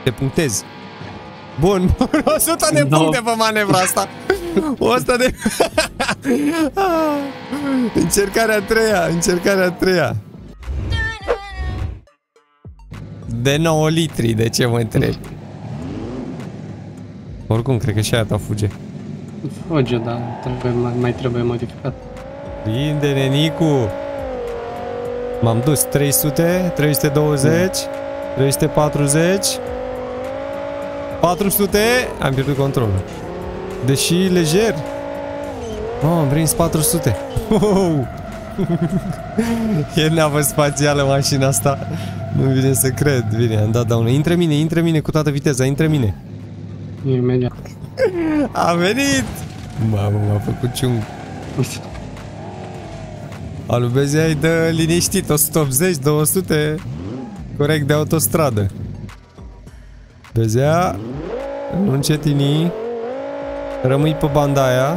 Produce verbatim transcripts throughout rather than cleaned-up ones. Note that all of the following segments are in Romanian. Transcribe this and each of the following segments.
Te punctezi. Bun, o sută de puncte pe manevra asta. o sută de... Încercarea a treia, încercarea a treia. De nouă litri, de ce mă întrebi? Oricum, cred că și aia ta fuge. Fuge, dar trebuie, mai, mai trebuie modificat. Prinde, nenicu! M-am dus trei sute, trei sute douăzeci, trei sute patruzeci, patru sute, am pierdut controlul. Deși lejer. Oh, am prins patru sute. Wow. E navă spațială mașina asta. Nu vine să cred. Bine, am dat down. Intră mine, intră mine cu toată viteza, intră mine. Imediat. A venit! Mamă, m-a făcut ciung. Alu Bezea îi dă liniștit, o sută optzeci, două sute. Corect de autostradă. Bezea, nu încetini. Rămâi pe banda aia.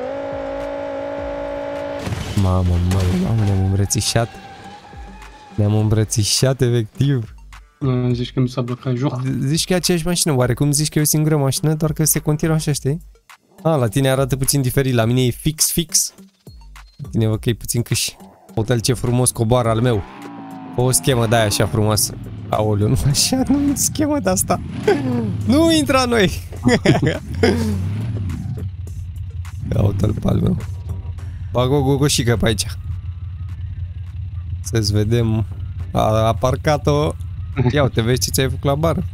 Mamă, mamă, mamă, ne-am îmbrățișat. Ne-am îmbrățișat, efectiv. Zici că mi s-a blocat joc. Zici că e aceeași mașină, oarecum zici că e o singură mașină, doar că se continuă așa, știi? A, la tine arată puțin diferit, la mine e fix, fix. La tine văd că e puțin câș. Uite-l ce frumos coboară al meu. O schemă de-aia așa frumoasă. Aoleu, nu așa, nu schemă de asta. Nu intra noi. Ia uite-l pe al meu. Bag o gogoșică pe aici. Să-ți vedem. A, a parcat-o. Ia uite, vezi ce ți-ai făcut la bară?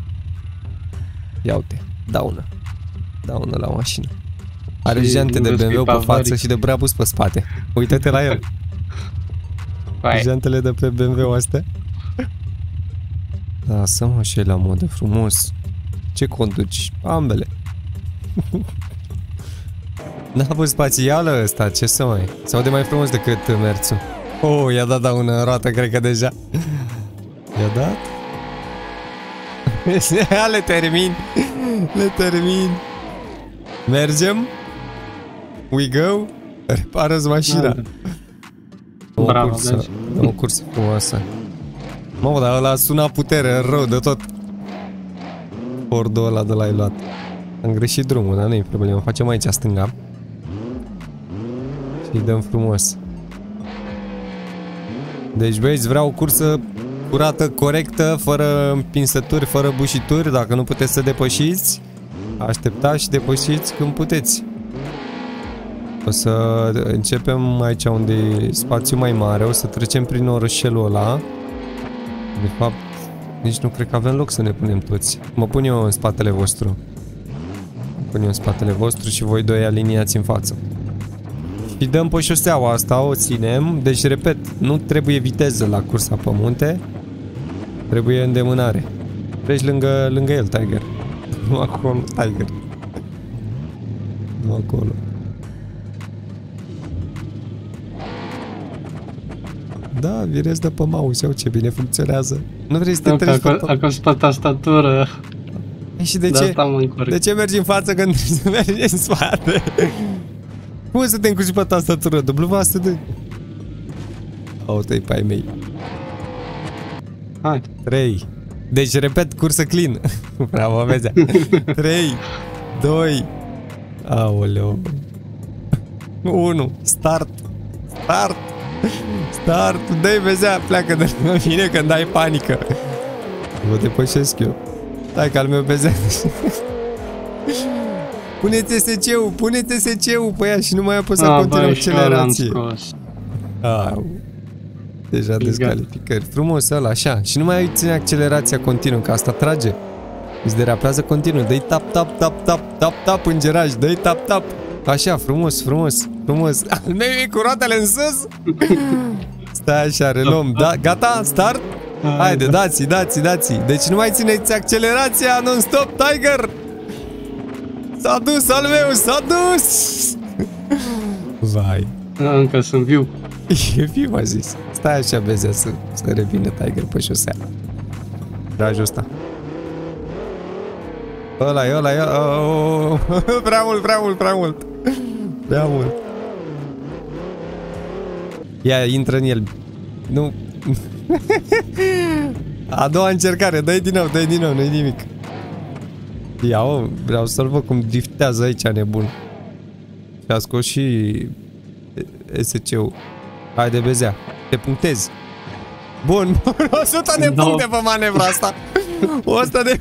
Ia uite, daună. Daună la mașină. Are jante de B M W pe față și de Brabus pe spate. Uită-te la el. Jantele de pe B M W astea. Lasă-mă și la modă frumos. Ce conduci? Ambele. Navă spațială ăsta, ce să mai... Se aude mai frumos decât merțul. Oh, i-a dat daună în roată, cred că deja. I-a dat? Le termin. Le termin. Mergem? We go? Repară-ți mașina. Bravo, o cursă, o cursă frumoasă. Mamă, dar ăla suna putere, rău de tot. Fordul ăla de l-ai luat. Am greșit drumul, dar nu-i problemă. Facem aici stânga. Și dăm frumos. Deci, băieți, vreau o cursă curată, corectă, fără împinsături, fără bușituri. Dacă nu puteți să depășiți, așteptați și depășiți când puteți. O să începem aici unde e spațiu mai mare. O să trecem prin orășelul ăla. De fapt, nici nu cred că avem loc să ne punem toți. Mă pun eu în spatele vostru. Mă pun eu în spatele vostru și voi doi aliniați în față. Și dăm pe șoseaua asta, o ținem. Deci, repet, nu trebuie viteză la cursa pe munte. Trebuie îndemânare. Treci lângă, lângă el, Tiger. Nu acolo, Tiger. Nu acolo. Da, virez de pe mouse, iau ce bine funcționează. Nu vrei să te treci pe... Acolo pe tastatură. Și de ce? De ce mergi în față când trebuie să mergi în spate? Cum să te încurci pe tastatură? W A S D. Uite-i pe ai mei. Hai. trei. Deci, repet, cursă clean. Bravo, vezi. trei, doi. Aoleu. unu. Start. Start. Start. Dă-i, vezea, pleacă de la mine când ai panică. Vă depășesc eu. Stai că al meu vezea. Puneți S C-ul, puneți S C-ul pe ea și nu mai apăsa continuă accelerație. Au. Deja descalificări. Frumos ăla, așa. Și nu mai ține accelerația continuă, că asta trage. Îți derapează continuu. Dă-i tap, tap, tap, tap, tap, tap în geraj. Dă-i tap, tap. Așa, frumos, frumos, frumos. Al meu e cu roatele în sus. Stai așa, reluăm. Da, gata, start. Haide, dați-i, dați-i, dați-i. Deci nu mai țineți accelerația non-stop, Tiger. S-a dus al meu, s-a dus. Vai. Încă sunt viu. E viu, a zis. Stai așa, Bezea, să, să revină Tiger pe șosea. Tragi ăsta. Ăla e, ăla e, oh, prea mult, prea mult, prea mult. Prea mult. Ia, intră în el. Nu. A doua încercare, dă-i din nou, dă-i din nou, nu-i nimic. Ia, o, vreau să-l văd cum driftează aici nebun. Și a scos și S C-ul. Haide, Bezea, te punctezi. Bun, o sută de puncte pe manevra asta. o sută de...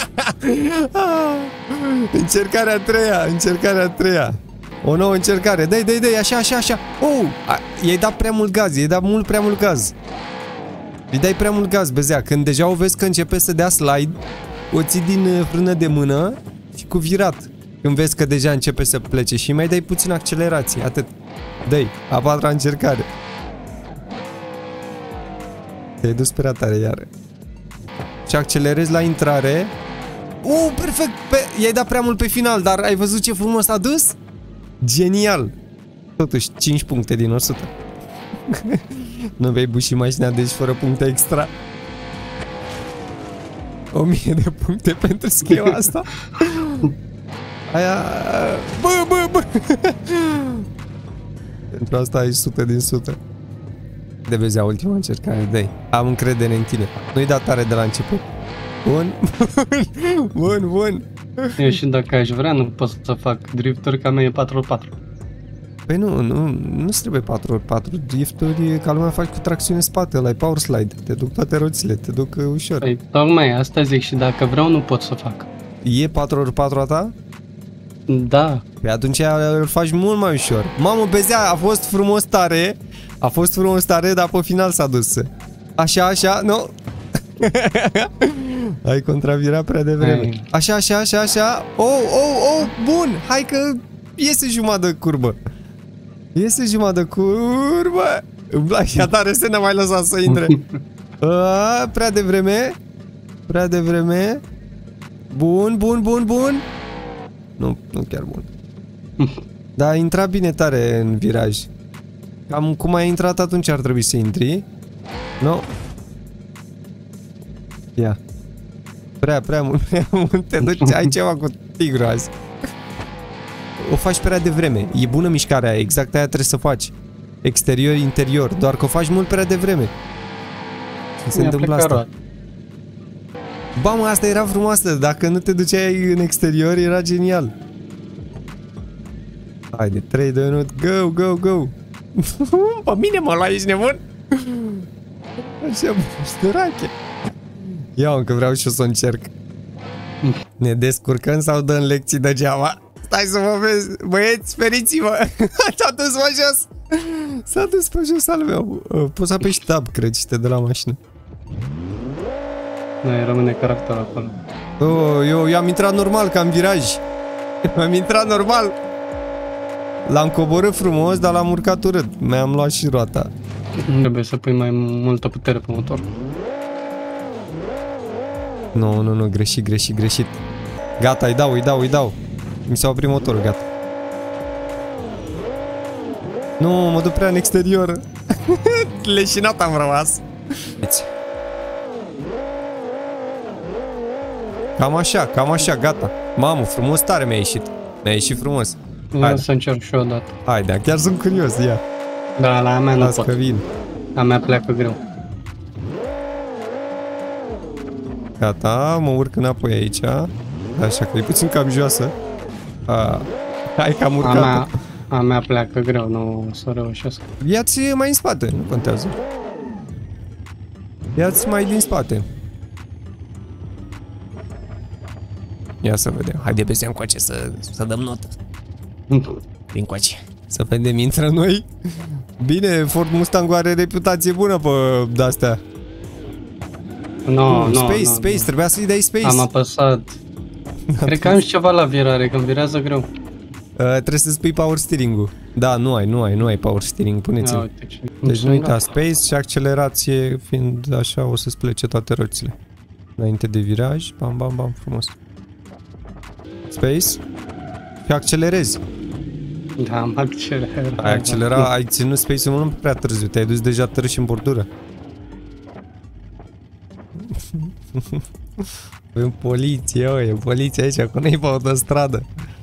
Încercarea a treia, încercarea a treia. O nouă încercare, dai, dai, dai, așa, așa, așa. Oh, i-ai dat prea mult gaz, i-ai dat mult prea mult gaz. Îi dai prea mult gaz, Bezea. Când deja o vezi că începe să dea slide, o ții din frână de mână și cu virat. Când vezi că deja începe să plece și mai dai puțin accelerație, atât. Dă-i, a patra încercare. Te-ai dus prea tare iară. Și accelerezi la intrare. Uh, perfect! I-ai dat prea mult pe final, dar ai văzut ce frumos a dus? Genial! Totuși, cinci puncte din o sută. Nu vei buși mașina, deci fără puncte extra. o mie de puncte pentru schema asta. Aia... Bă, bă, bă! Pentru asta ai sută din sută. De vezi, ultima încercare, dă-i. Am încredere în tine. Nu-i da tare de la început. Bun. Bun, bun. Eu și dacă aș vrea, nu pot să fac drifturi, ca mea e patru ori patru. Păi nu, nu, nu trebuie patru ori patru. Drifturi ca lumea faci cu tracțiune spate, ăla e power slide. Te duc toate roțile, te duc uh, ușor. Păi tocmai asta zic și dacă vreau, nu pot să fac. E patru ori patru a ta? Da. Păi atunci îl faci mult mai ușor. Mamă, Bezea, a fost frumos tare. A fost frumos tare, dar pe final s-a dus. Așa, așa, nu. Ai contravirat prea devreme. Așa, așa, așa, așa. Oh, oh, oh, bun. Hai că iese jumătate de curbă. Iese jumătate de curbă. Îmi place tare să ne mai lăsa să intre. A, prea devreme. Prea devreme. Bun, bun, bun, bun. Nu, nu chiar bun. Dar a intrat bine tare în viraj. Cam cum ai intrat atunci ar trebui să intri. Nu. No. Ia. Prea, prea mult, prea mult. Te duci, ai ceva cu tigru azi. O faci prea devreme. E bună mișcarea aia, exact aia trebuie să faci. Exterior, interior. Doar că o faci mult prea devreme. Ce se întâmplă asta? Ba, mă, asta era frumoasă. Dacă nu te duceai în exterior, era genial. Haide, trei, doi, unu, go, go, go. Pe mine mă lua, ești nebun? Așa, șturache. Ia, încă vreau și eu să o încerc. Ne descurcăm sau dăm lecții degeaba? Stai să mă vezi. Băieți, feriți-vă. S-a dus pe jos. S-a dus pe jos al meu. Poți să apeși tab, cred, și te dă la mașină. Nu, rămâne caracterul acolo. Oh, eu, eu am intrat normal, ca în viraj. Am intrat normal. L-am coborât frumos, dar l-am urcat urât. Mi-am luat și roata. Trebuie să pui mai multă putere pe motor. Nu, nu, nu, greșit, greșit, greșit. Gata, îi dau, îi dau, îi dau. Mi s-a oprit motorul, gata. Nu, mă duc prea în exterior. Leșinat am rămas. Cam așa, cam așa, gata. Mamă, frumos tare mi-a ieșit. Mi-a ieșit frumos. Ia să încerc și eu odată. Haide, chiar sunt curios, ia. Da, la a mea nu Las pot. că vin. A mea pleacă greu. Gata, mă urc înapoi aici. Așa că e puțin cam joasă. A, hai că am urcat. A mea, a mea pleacă greu, nu o să reușesc. Ia-ți mai în spate, nu contează. Ia-ți mai din spate. Ia să vedem. Haide pe seama încoace să, să dăm notă. Din coace. Să vedem, intră noi. Bine, Ford Mustang are reputație bună pe de-astea. Nu, no, nu, Space, no, Space, no. trebuia să-i dai Space. Am apăsat. Cred că am și ceva la virare, că virează greu. Uh, trebuie să spui power steering-ul. Da, nu ai, nu ai, nu ai power steering, puneți-l. Deci nu uita Space și accelerație, fiind așa, o să-ți plece toate roțile. Înainte de viraj, bam, bam, bam, frumos. Space și accelerezi. Da, am accelerat. Ai accelerat, ai ținut Space-ul mult prea târziu, te-ai dus deja târși în bordură. E în poliție, o, e poliție aici, că nu-i pe autostradă.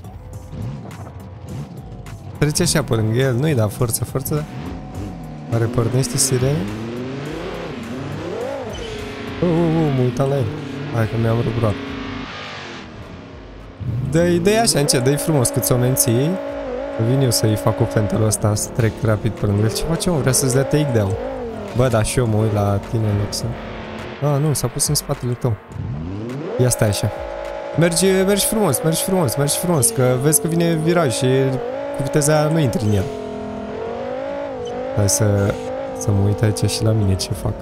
Trece așa pe lângă el, nu-i da forță, forță, da? Oare pornește sirene? Uh, uh, uh, mă uitam la el. Hai că mi-am rupt roata. Dă-i, dă-i așa încet, dă-i frumos cât să o menții. Vin eu să-i fac ofentelul ăsta, să trec rapid pe lângă el. Ce face, mă? Vrea să-ți dea take-down. Bă, dar și eu mă uit la tine în loc să... Ah, nu, s-a pus în spatele tău. Ia stai așa. Mergi, mergi frumos, mergi frumos, mergi frumos, că vezi că vine viraj și cu viteza aia nu intri în el. Hai să, să mă uit aici și la mine ce fac.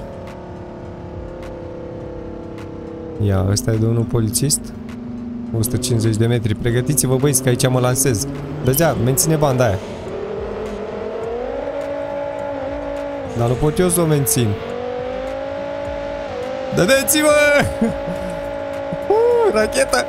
Ia, ăsta e domnul polițist. o sută cincizeci de metri. Pregătiți-vă, băieți, că aici mă lansez. Dă-ți-a, menține banda aia. Dar nu pot eu să o mențin. Dădeți-mă! Uh, racheta!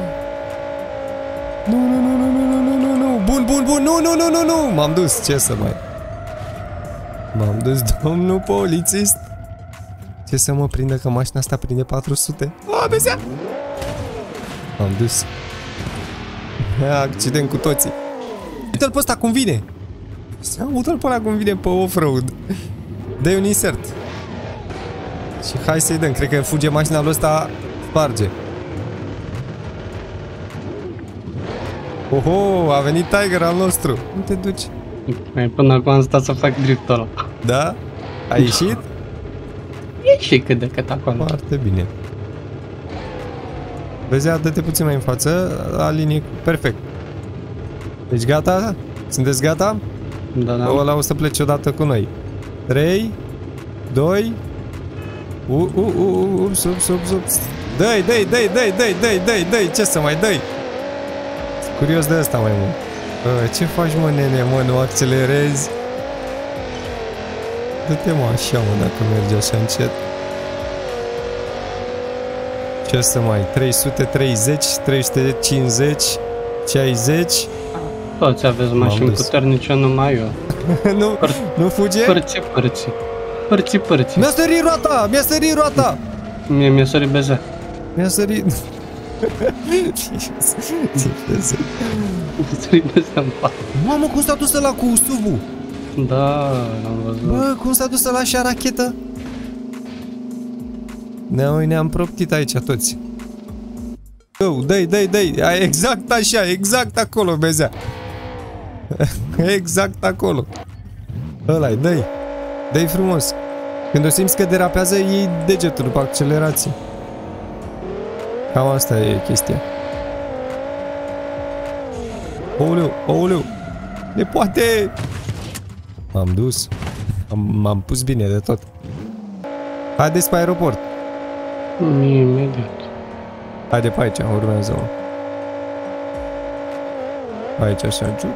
Nu, nu, nu, nu, nu, nu, nu, nu, bun, bun, bun, nu, nu, nu, nu, nu, m-am dus, ce să mai... M-am dus, domnul polițist. Ce să mă prindă, că mașina asta prinde patru sute? O, bezea! M-am dus. Accident cu toții. Uite-l pe ăsta cum vine. Uite-l pe ăla cum vine pe off-road. Dă-i un insert. Și hai să-i dăm, cred că fuge mașina lui ăsta, sparge. Oho, a venit Tiger al nostru. Unde te duci? Până acum am stat să fac driftul ăla. Da? Ai ieșit? Ieși cât de cât acolo. Foarte bine. Vezi, dă-te puțin mai în față, la linie, perfect. Deci gata? Sunteți gata? Da, da. Ăla o să plece odată cu noi. trei, doi, u, u, u, ups, ups, ups, ups. Dă-i, dă-i, dă-i, dă-i, dă-i, dă-i, dă-i, dă-i, ce să mai dă-i? Curios de asta mai mult. A, ce faci, mă, nene, mă, nu accelerezi? Dă-te, mă, așa, mă, dacă mergi așa încet. Ce să mai, trei sute treizeci, trei sute cincizeci, șaizeci. Toți aveți mașini puternice, numai eu. nu, Păr nu fuge? Părți, părți. Părți, părți. Mi-a sărit roata, mi-a sărit roata. Mie mi-a sărit bezea. Mi-a sărit... Mi-a sărit bezea în pat. Mamă, cum s-a dus ăla cu S U V-ul? Da, am văzut. Bă, cum s-a dus ăla așa rachetă? Ne-am ne proptit aici toți. Dă-i, dă-i, dă-i, exact așa, exact acolo, bezea. Exact acolo. Ăla-i, dă-i. Dă-i frumos. Când o simți că derapează, iei degetul după accelerație. Cam asta e chestia. Ouleu, ouleu. Ne poate. M-am dus. M-am pus bine de tot. Haideți pe aeroport. Imediat. Haide pe aici, urmează-o. Aici așa, giu.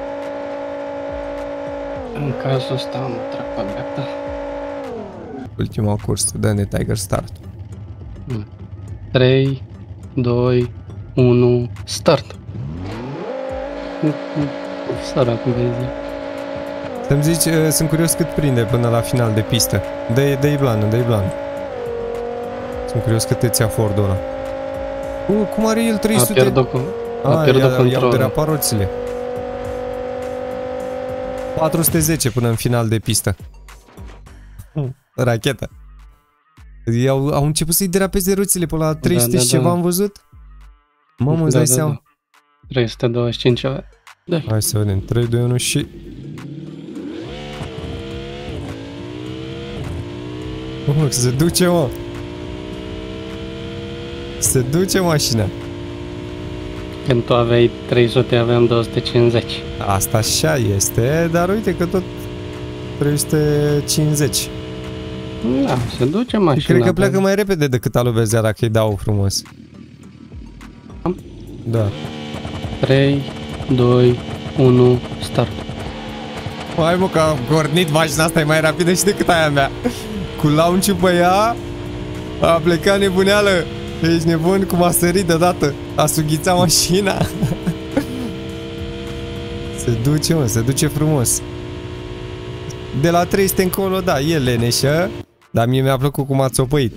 În cazul ăsta am trag pe dreapta. Ultima cursă, dă-ne Tiger Start. trei, doi, unu, start. Săracul vezi. Să-mi zici, sunt curios cât prinde până la final de pistă. Dă-i dă-i blană, dă-i blană. Sunt curios cât îți ia Ford-ul ăla. Uh, cum are el trei sute? A pierdut, a a, pierdut controlul. I-au derapat roțile. patru sute zece până în final de pistă. Rachetă. Au, au început să-i derapeze roțile pe la trei sute da, da, și ceva, da. Am văzut? Mamă, îți da, dai da, seama? Da. trei sute douăzeci și cinci avea. Da. Hai să vedem. trei, doi, unu și... Oh, se duce, mă! Se duce mașina. Când tu aveai trei sute, aveam două sute cincizeci. Asta așa este, dar uite că tot trei sute cincizeci. Da, se duce mașina. Cred că pleacă mai repede decât alu Bezea dacă îi dau frumos. Da. trei, doi, unu, start. Hai mă, că am gornit mașina asta, e mai rapidă și decât aia mea. Cu launch-ul pe ea a plecat nebuneală. Ești nebun cum a sărit deodată. A sughițat mașina. Se duce, mă, se duce frumos. De la trei sute încolo, da, e leneșă. Dar mie mi-a plăcut cum a țopăit.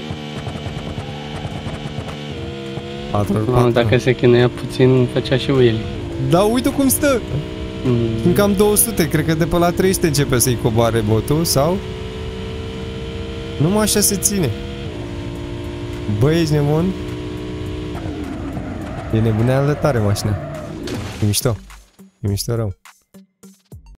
patru ori patru. Dacă se chinuia puțin, făcea și wheelie. Da, uite cum stă. Mm. În cam două sute, cred că de pe la trei sute începe să-i coboare botul, sau? Numai așa se ține. Băi, ești nebun? E nebuneală tare mașina. E mișto. E mișto rău.